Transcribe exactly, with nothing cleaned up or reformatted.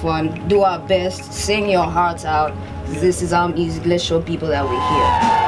fun, do our best, sing your hearts out. This is our music. Let's show people that we're here.